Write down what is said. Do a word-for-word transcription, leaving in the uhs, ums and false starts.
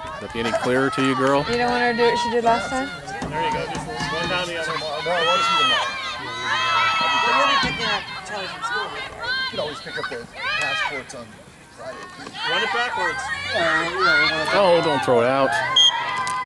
Look any clearer to you, girl? You don't want her to do what she did last time? There you go. Just one down the other. No, I want to see the mall. But you'll be picking up Charlie from school, right? You can always pick up the passports on Friday. Run it backwards. Oh, don't throw it out.